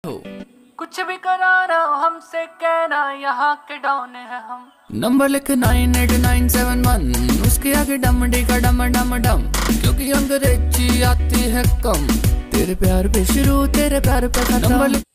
हो। कुछ भी कराना हमसे कहना, यहाँ के डॉन है हम। नंबर लिख 989711, उसके आगे डम डी का डम डम डम, क्योंकि अंग्रेजी आती है कम। तेरे प्यार पे शुरू, तेरे प्यार पे खत्म।